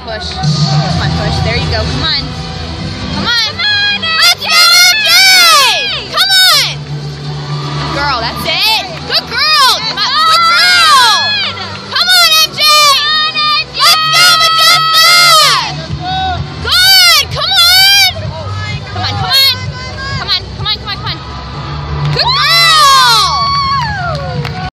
push. Come on, push. There you go. Come on. Come on. Come on, Let's go, AJ! Come on! Girl, that's it. Good girl. Come on.